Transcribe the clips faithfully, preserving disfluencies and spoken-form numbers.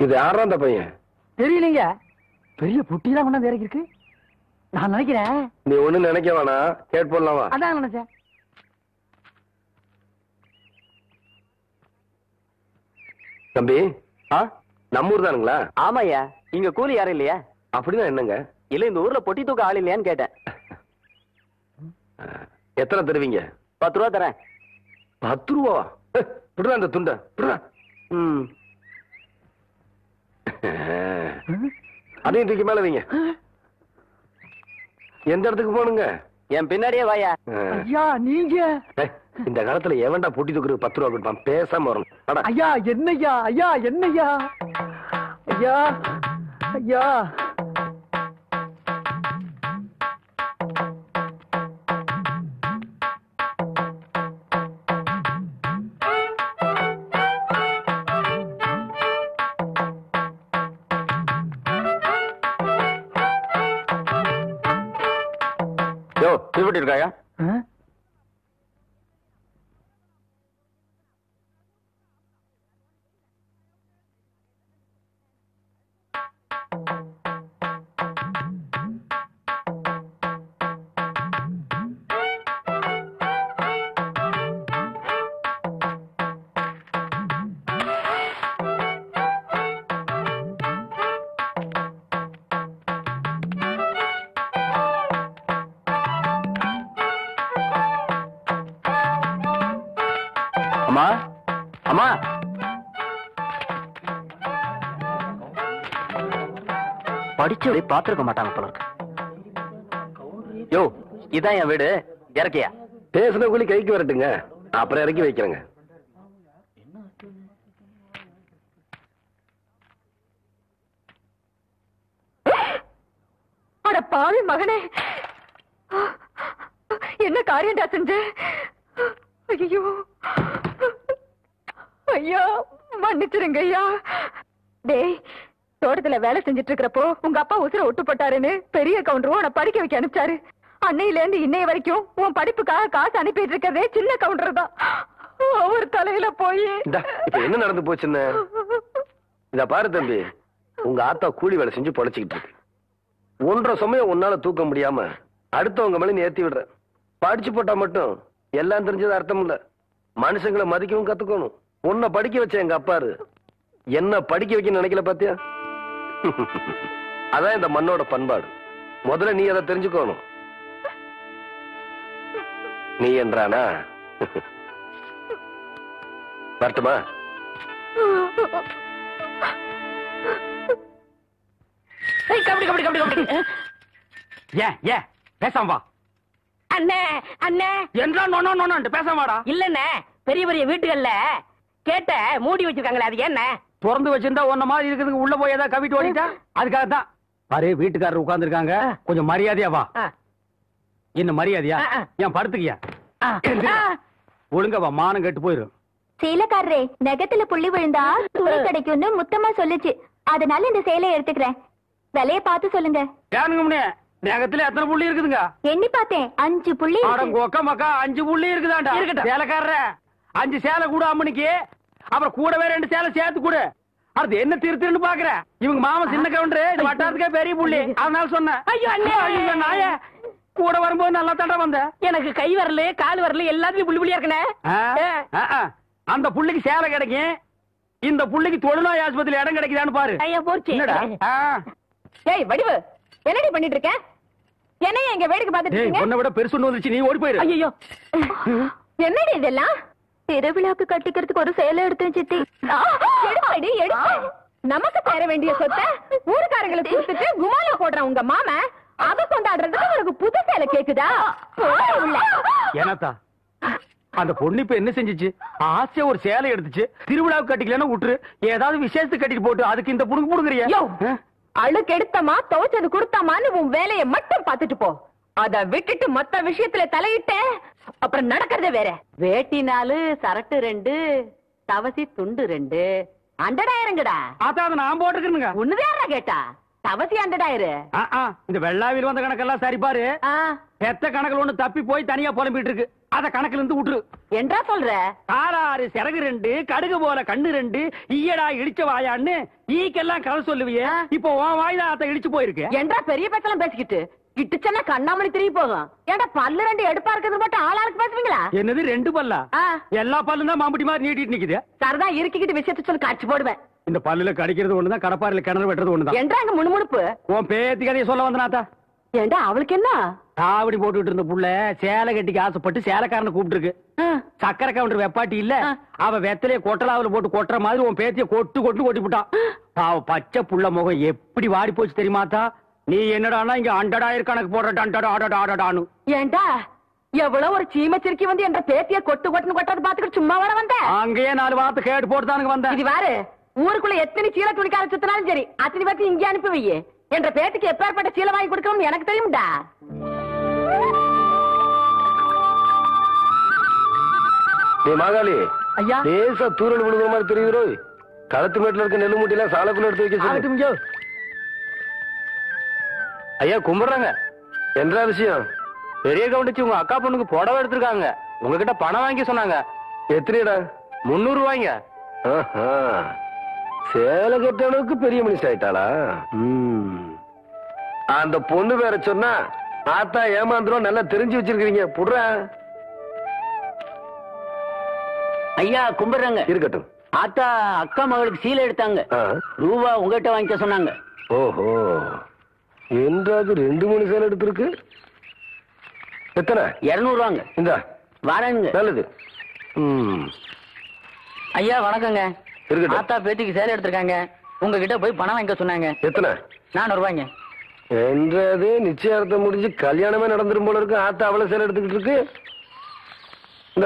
இது யாரா அந்த பையன்? தெரியலீங்க. பெரிய புட்டிலாம் கொண்டாந்து இறக்கி இருக்கு. நான் நினைக்கிறேன். நீ ஒண்ணு நினைக்க வேணா, கேட் போடலாமா? அதான் நினைச்சேன். தம்பி, நம்ம ஊர் தானுங்களா? ஆமாய்யா. இங்க கூலி யாரும் இல்லையா? அப்படின்னா என்னங்க? இல்ல இந்த ஊர்ல பொட்டி தூக்க ஆள் இல்லையான்னு கேட்டேன். எத்தனை தருவீங்க? பத்து ரூபா தரேன். பத்து ரூபா? விடுறா அந்த துண்ட. ம். அதையும் தூக்கி மேல வைங்க. எந்த இடத்துக்கு போனுங்க? என் பின்னாடியே வாயா. ஐயா நீங்க இந்த காலத்துல எவன்டா பொட்டி தூக்குறது பத்து ரூபா கொடுப்பான்? பேசாம வரணும். ஐயா என்னய்யா? ஐயா என்னய்யா? ஐயா ஐயா இருக்காயா? அம்மா, அம்மா, படிச்சு பாத்துருக்க மாட்டாங்க போல இருக்கு. யோ, இதான் என் வீடு. இறக்கியா? பேசுன கூலி கைக்கு வரட்டுங்க, அப்புறம் இறக்கி வைக்கிறேங்க. அட பாவி மகனே, என்ன காரியம்டா செஞ்ச? ஐயோ ஐயா, மன்னிச்சிருங்க ஐயா. டேய், தோட்டத்துல வேலை செஞ்சிட்டு இருக்கிறப்போ உங்க அப்பா உசுர ஒட்டு போட்டாருன்னு பெரிய கவுண்டரும் உன்னை படிக்க வைக்க அனுப்பிச்சாரு. அன்னையில இருந்து இன்னைய வரைக்கும் உன் படிப்புக்காக காசு அனுப்பிட்டு இருக்கிறதே சின்ன கவுண்டர் தான். அவர் தலையில போய் இப்ப என்ன நடந்து போச்சுன்னு இத பாரு தம்பி. உங்க ஆத்தா கூலி வேலை செஞ்சு பொழைச்சிக்கிட்டு இருக்கு. ஒன்றரை சமயம் உன்னால தூக்க முடியாம அடுத்தவங்க மேல நீ ஏத்தி விடுற. படிச்சு போட்டா மட்டும் எல்லாம் தெரிஞ்சது அர்த்தம் இல்ல. மனுஷங்களை மதிக்கவும் கத்துக்கணும். உன்னை படிக்க வச்ச எங்க அப்பாரு என்ன படிக்க வைக்க நினைக்கல பாத்தியா? அதான் இந்த மண்ணோட பண்பாடு. முதல்ல நீ அதை தெரிஞ்சுக்கணும். நீ என்றானா வரட்டுமா? கபடி கபடி கபடி கபடி. ஏன் ஏன் பேசாம வா. அண்ணே அண்ணே என்றா நோனோ நோனோன்ட்டு பேசாம வாடா. இல்லண்ணே, பெரிய பெரிய வீட்டுகள்ல கேட்ட மூடி வச்சிருக்காங்களே, அது என்ன? திறந்து வச்சிருந்தா ஒன்ன மாதிரி இருக்குதுங்க. உள்ள போய் ஏதாவது கவிட்டு ஓடிட்டா அதுக்காக தான். பாரு, வீட்டுக்காரர் உட்கார்ந்து இருக்காங்க. கொஞ்சம் மரியாதையா வா. என்ன மரியாதையா? ஏன் படுத்துக்கியா? ஒழுங்கா வா, மானம் கெட்டு போயிரும். சேலைக்காரரே, நெகத்துல புள்ளி விழுந்தா துணி கிடைக்கும்னு முத்தமா சொல்லுச்சு. அதனால இந்த சேலையை எடுத்துக்கிறேன். விலைய பார்த்து சொல்லுங்க. ஏனுங்க, நெகத்துல எத்தனை புள்ளி இருக்குதுங்க? எண்ணி பார்த்தேன், அஞ்சு புள்ளி. கொக்க மக்கா அஞ்சு புள்ளி இருக்குதாண்டா. இருக்கட்டும் சேலைக்காரர, அஞ்சு சேலை கூட அம்மனிக்கு, அப்புறம் கூடவே ரெண்டு சேலை சேர்த்து கூட. அது என்ன திருத்துன்னு பாக்குற? இவங்க மாமா சின்ன கவுண்டரு, இது வட்டாரத்துக்கே பெரிய புள்ளி. அதனால சொன்னேன். ஐயோ அண்ணே, ஐயோ நாய, கூட வரும்போது நல்லா தண்டா வந்த. எனக்கு கை வரல கால் வரல எல்லாத்துலயும் புள்ளி புள்ளியா இருக்கனே. அந்த புள்ளிக்கு சேலை கிடைக்கும், இந்த புள்ளிக்கு தொழுநோய் ஆஸ்பத்திரி இடம் கிடைக்குதான்னு பாரு. ஐயா போச்சு. ஏய் வடிவு, என்னடி பண்ணிட்டு இருக்க? என்னைய எங்க வேடிக்கை பார்த்துட்டு இருக்கீங்க? உன்னை விட பெருசு ஒண்ணு வந்துச்சு, நீ ஓடி போயிரு. ஐயோ, என்னடி இதெல்லாம்? திருவிழாக்கு கட்டிக்கிறதுக்கு ஒரு சேலை எடுத்தேன் சித்தி. எடுப்படி எடுப்பு. நமக்கு தர வேண்டிய சொத்தை ஊருக்காரங்களுக்கு கொடுத்துட்டு குமால போடுற உங்க மாமா அத கொண்டாடுறதுக்கு உனக்கு புது சேலை கேக்குதா? ஏனாத்தா, அந்த பொண்ணு இப்ப என்ன செஞ்சிச்சு? ஆசையா ஒரு சேலை எடுத்துச்சு, திருவிழாவுக்கு கட்டிக்கலன்னா விட்டுரு, ஏதாவது விசேஷத்துக்கு கட்டிட்டு போட்டு அதுக்கு இந்த புடுங்க புடுங்குறியா? அழுக்கு எடுத்தமா துவைச்சது கொடுத்தாமான்னு உன் வேலையை மட்டும் பாத்துட்டு போ. அத விட்டுட்டு மத்த விஷயத்துல தலையிட்ட அப்புறம் நடக்கிறதே வேற. வேட்டி நாலு, சரட்டு ரெண்டு, தவசி துண்டு ரெண்டு, அண்டடாயிரங்கடா. அதான் நான் போட்டுக்கிறேங்க. ஒண்ணுதான் கேட்டா தவசி அண்டடாயிரு. இந்த வெள்ளாவில் வந்த கணக்கெல்லாம் சரி பாரு. பெத்த கணக்குல ஒண்ணு தப்பி போய் தனியா புலம்பிட்டு இருக்கு. அத கணக்குல இருந்து விட்டுரு. என்றா சொல்ற? காராறு சிறகு ரெண்டு, கடுகு போல கண்ணு ரெண்டு, ஈயடா இடிச்ச வாயான்னு ஈக்கெல்லாம் கதை சொல்லுவியே. இப்போ உன் வாயில அத இடிச்சு போயிருக்கு. என்றா பெரிய பேச்செல்லாம் பேசிக்கிட்டு கிட்டுச்சன்னா கண்ணாமணி திரும்பி போகும். ஏன்டா பல்லு ரெண்டு எடுப்பா இருக்கிறது மட்டும் ஆளாளுக்கு பேசுவீங்களா? என்னது ரெண்டு பல்லா? எல்லா பல்லும் தான் மாம்பட்டி மாதிரி நீட்டிட்டு நிக்குது. சரிதான், இருக்கிக்கிட்டு விஷயத்த சொல்லி காட்சி போடுவேன். இந்த பல்லுல கடிக்கிறது ஒண்ணுதான், கடப்பாரில கிணறு வெட்டுறது ஒண்ணுதான். என்றா அங்க முணுமுணுப்பு? உன் பேத்தி கதையை சொல்ல வந்தனாத்தா. ஏண்டா அவளுக்கு என்ன? காவடி போட்டுட்டு இருந்த புள்ள சேலை கட்டிக்கு ஆசைப்பட்டு சேலைக்காரனை கூப்பிட்டு இருக்கு. சக்கரை கவுண்டர் வெப்பாட்டி இல்ல, அவ வெத்தலைய கொட்டலாவில போட்டு கொட்டுற மாதிரி உன் பேத்திய கொட்டு கொட்டு கொட்டி விட்டான். அவ பச்சை புள்ள முகம் எப்படி வாடி போச்சு தெரியுமாத்தா? நீ என்னடானா இங்க அண்டடாயிரம் கணக்கு போடுறான்னு. ஏண்டா எவ்வளவு ஒரு சீமச்சிருக்கி வந்து என்ற பேத்திய கொட்டு கொட்டுன்னு கொட்டது பாத்துக்கிட்டு சும்மா வர வந்த? அங்கேயே நாலு வார்த்தை கேட்டு போட்டுதானுங்க வந்தேன். இது வேறு ஊருக்குள்ள எத்தனை சீல துணிக்கார சுத்தினாலும் சரி அத்தனை பேத்தி இங்கே அனுப்பி வையே. என்ற பேத்திக்கு எப்பேற்பட்ட சீலை வாங்கி கொடுக்கணும் எனக்கு தெரியும்டா. நீ மாகாளி ஐயா, லேசா தூரல் விழுகிற மாதிரி தெரியுது. களத்து மேட்டுல இருக்க நெல்லு மூட்டையில சாலக்குள்ள எடுத்து வைக்க சொல்லு. ஐயா கும்பிடுறாங்க. என்ன விஷயம்? பெரிய கவுண்டிச்சு உங்க அக்கா பொண்ணுக்கு புடவை எடுத்திருக்காங்க. உங்ககிட்ட பணம் வாங்கி சொன்னாங்க. எத்தனைடா? முன்னூறு ரூபாய்ங்க. சேலை கட்ட அளவுக்கு பெரிய மனுஷன் ஆயிட்டாளா? அந்த பொண்ணு வேற சொன்னா ஆத்தா ஏமாந்துரும். நல்லா தெரிஞ்சு வச்சிருக்கீங்க. புடுற ஐயா கும்பிடுறாங்க. இருக்கட்டும். ஆத்தா அக்கா மகளுக்கு சீலை எடுத்தாங்க. ரூபா உங்ககிட்ட வாங்கிக்க சொன்னாங்க. ஓஹோ, என்றாது ரெண்டு மூணு சேலை எடுத்திருக்கு. எத்தனை? இருநூறு ரூபாங்க. இந்த வரேங்க. நல்லது. ம் ஐயா வணக்கங்க. இருக்கட்டும். ஆத்தா பேத்திக்கு சேலை எடுத்திருக்காங்க. உங்ககிட்ட போய் பணம் வாங்கிக்க சொன்னாங்க. எத்தனை? நானூறு ரூபாய்ங்க. என்றது நிச்சயார்த்தம் முடிஞ்சு கல்யாணமே நடந்துரும் போல இருக்கு. ஆத்தா அவ்வளவு சேலை எடுத்துக்கிட்டு இருக்கு. இந்த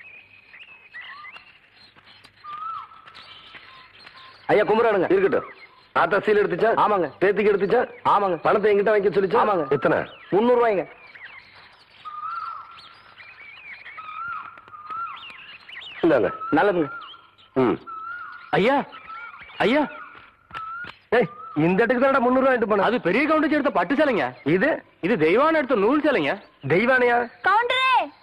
ஐயா கும்பரானுங்க. இருக்கட்டும். ஆத்தா சீல் எடுத்துச்சா? ஆமாங்க. பேத்திக்கு எடுத்துச்சா? ஆமாங்க. பணத்தை எங்கிட்ட வாங்கி சொல்லிச்சா? ஆமாங்க. எத்தனை? முன்னூறு ரூபாய்ங்க. இந்தாங்க. நல்லதுங்க. ம் ஐயா ஐயா ஏய், இந்த இடத்துக்கு தான் முன்னூறு ரூபாய் எடுத்து போன. அது பெரிய கவுண்டர் எடுத்த பட்டு சேலைங்க. இது இது தெய்வான எடுத்த நூல் சேலைங்க. தெய்வானையா? கவுண்டரே,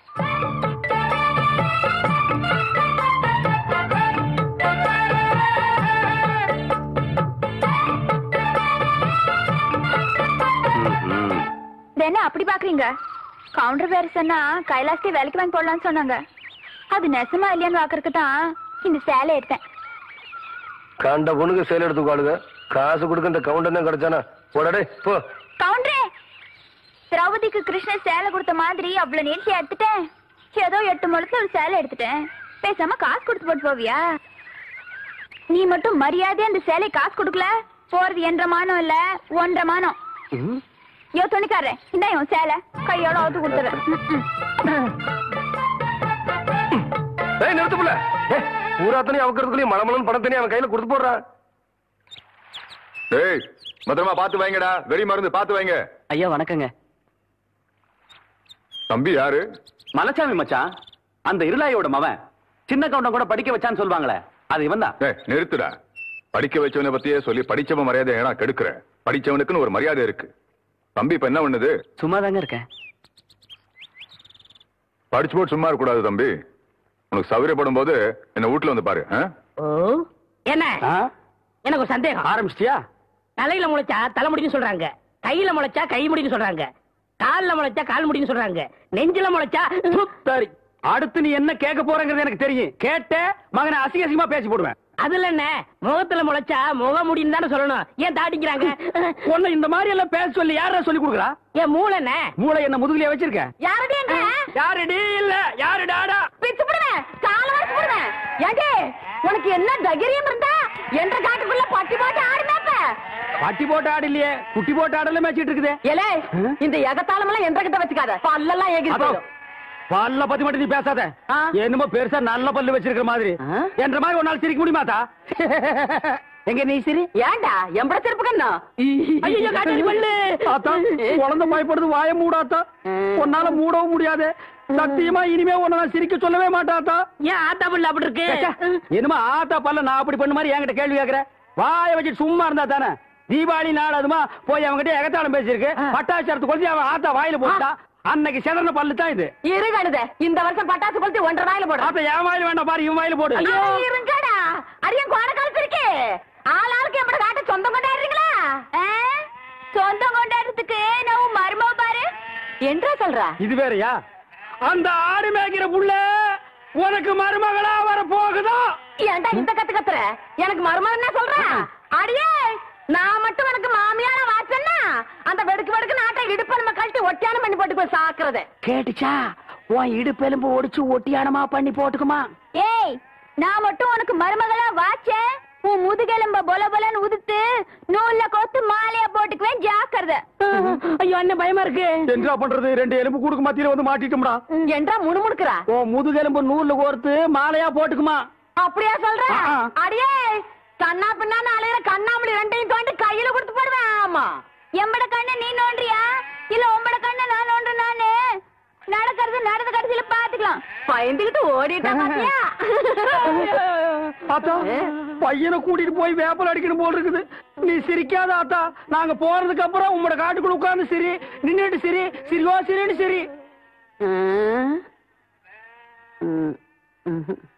என்ன அப்படி பாக்குறீங்க? கவுண்டர் வேற சொன்னா கைலாசத்தை வேலைக்கு வாங்கி போடலாம்னு சொன்னாங்க. அது நெசமா இல்லையான்னு பாக்குறதுக்கு தான் இந்த சேலை எடுத்தேன். கண்ட பொண்ணுக்கு சேலை எடுத்துக்காளுங்க. காசு கொடுக்க இந்த கவுண்டர் தான் கிடைச்சானா? போடடே போ. கவுண்டரே, திரௌபதிக்கு கிருஷ்ணன் சேலை கொடுத்த மாதிரி அவ்வளவு நீட்டி எடுத்துட்டேன். ஏதோ எட்டு முழத்துல ஒரு சேலை எடுத்துட்டேன். பேசாம காசு கொடுத்து போட்டு போவியா? நீ மட்டும் மரியாதையா அந்த சேலை காசு கொடுக்கல, போறது என்ற மானம் இல்ல ஒன்றரை மானம். யோ துணிக்காரன், இந்த இவன் சேலை கையோட அவுத்து கொடுத்துறேன். நிறுத்துப்புல பூராத்தனையும் அவக்கிறதுக்குள்ளயும் மலமலன் பணத்தனையும் அவன் கையில கொடுத்து போடுறான். ஏய், பத்திரமா பாத்து வைங்கடா. வெறி மருந்து பாத்து வைங்க. ஐயா வணக்கங்க. தம்பி யாரு? மலைச்சாமி மச்சான். அந்த இருளாயோட மவன். சின்ன கவுண்டம் கூட படிக்க வச்சான்னு சொல்லுவாங்களே, அது இவன் தான். ஏய் நிறுத்துடா. படிக்க வச்சவனை பத்தியே சொல்லி படிச்சவன் மரியாதை ஏன்னா கெடுக்கிற. படிச்சவனுக்குன்னு ஒரு மரியாதை இருக்கு. தம்பி இப்ப என்ன பண்ணுது? சும்மா தாங்க இருக்கேன். படிச்சு போட்டு சும்மா இருக்க கூடாது தம்பி. உனக்கு சௌகரியப்படும் போது என்ன வீட்டுல வந்து பாரு. என்ன எனக்கு ஒரு சந்தேகம். ஆரம்பிச்சிட்டியா? தலையில முளைச்சா தலைமுடின்னு சொல்றாங்க, கையில முளைச்சா கை முடின்னு சொல்றாங்க, கால்ல முளைச்சா கால் முடின்னு சொல்றாங்க, நெஞ்சில முளைச்சா. சரி, அடுத்து நீ என்ன கேட்க போறங்கிறது எனக்கு தெரியும். கேட்ட மகனை அசிங்க அசிங்கமா பேசி போடுவேன். அதுல என்ன, முகத்துல முளைச்சா முக முடின்னு தானே சொல்லணும். ஏன் தாட்டிக்கிறாங்க? உன்னை இந்த மாதிரி எல்லாம் பேச சொல்லி யாரா சொல்லி கொடுக்குறா? என் மூளை என்ன? மூளை என்ன முதுகுலயே வச்சிருக்க? யாரடி என்ன? யாருடி இல்ல யாரு டாடா பிச்சு போடுவேன், கால வச்சு போடுவேன். ஏண்டி உனக்கு என்ன தைரியம் இருந்தா என்ற காட்டுக்குள்ள பட்டி போட்டு ஆடுனாப்ப? பட்டி போட்டு ஆடு இல்லையே, குட்டி போட்டு ஆடல மேய்ச்சிட்டு இருக்குது. ஏலே, இந்த எகத்தாளம் எல்லாம் என்ற கிட்ட வச்சுக்காத, பல்லெல்லாம் ஏகி போயிடும். பல்ல பத்தி மட்டும் நீ பேசாத. என்னமோ பெருசா நல்ல பல்லு வச்சிருக்கிற மாதிரி. என்ற மாதிரி ஒரு நாள் சிரிக்க முடியுமாத்தா? எங்க நீ சிரி? ஏண்டா எம்பட செருப்பு கண்ணா? ஐயோ காட்டி பல்லு. ஆத்தா, குழந்தை பயப்படுது, வாய மூடாத்தா. உன்னால மூடவும் முடியாது. சத்தியமா இனிமே உன்ன நான் சிரிக்க சொல்லவே மாட்டாத்தா. ஏன் ஆத்தா பல்லு அப்படி இருக்கு? என்னமா ஆத்தா பல்ல நான் அப்படி பண்ண மாதிரி என்கிட்ட கேள்வி கேக்குற? வாய வச்சுட்டு சும்மா இருந்தா தானே. தீபாவளி நாள் அதுமா போய் அவங்ககிட்ட எகத்தாளம் பேசிருக்கு. பட்டாச்சாரத்து கொண்டு அவன் ஆத்தா வாயில போட்டா அன்னைக்கு செதறன பல்லு தான் இது. இருகணுதே இந்த வருஷம் பட்டாசு கொளுத்தி ஒன்றரை வாயில போடு. அப்ப என் வாயில வேண்டாம் பாரு, இவன் வாயில போடு. ஐயோ இருங்கடா, அடியன் கோண கலத்திருக்கு. ஆளாளுக்கு எப்படி காட்ட சொந்தம் கொண்டாடுறீங்களா? சொந்தம் கொண்டாடுறதுக்கு நான் மருமவ பாரு என்றா சொல்ற. இது வேறயா? அந்த ஆடு மேய்க்கிற புள்ள உனக்கு மருமகளா வர போகுதா? ஏன்டா இந்த கத்து கத்துற? எனக்கு மருமகன் என்ன சொல்ற? அடியே நான் மட்டும் எனக்கு மாமியார வாச்சன்னா அந்த வெடுக்கு வெடுக்கு நாட்டை இடுப்ப நம்ம கழட்டி ஒட்டியானம் பண்ணி போட்டு போய் சாக்குறது கேட்டுச்சா? உன் இடுப்பெலும்பு ஒடிச்சு ஒட்டியானமா பண்ணி போட்டுக்குமா? ஏய் நான் மட்டும் உனக்கு மருமகளா வாச்சேன், உன் முதுகெலும்ப பொல பொலன்னு உதுத்து நூல்ல கோத்து மாலையா போட்டுக்குவேன், ஜாக்கிரதை. ஐயோ என்ன பயமா இருக்கு. என்ன பண்றது? ரெண்டு எலும்பு கூடுக்கு மத்தியில வந்து மாட்டிட்டோம்டா. என்றா முணுமுணுக்குறா? உன் முதுகெலும்பு நூல்ல கோர்த்து மாலையா போட்டுக்குமா? அப்படியா சொல்ற? அடியே கண்ணா பின்னான்னு அலையிற கண்ணாமணி ரெண்டையும் தோண்டி கையில கொடுத்து போடுவேன். ஆமா எம்பட கண்ண நீ நோண்டியா இல்ல உம்பட கண்ண நான் நோண்டு? நானு நடக்கிறது நடந்த கடைசியில பாத்துக்கலாம். பயந்துகிட்டு ஓடிட்டா பாத்தியா? ஆத்தா பையனை கூட்டிட்டு போய் வேப்பல் அடிக்கணும் போல் இருக்குது. நீ சிரிக்காத ஆத்தா. நாங்க போறதுக்கு அப்புறம் உங்களோட காட்டுக்குள்ள உட்கார்ந்து சரி, நின்னுட்டு சரி, சிரிவா சரின்னு சரி.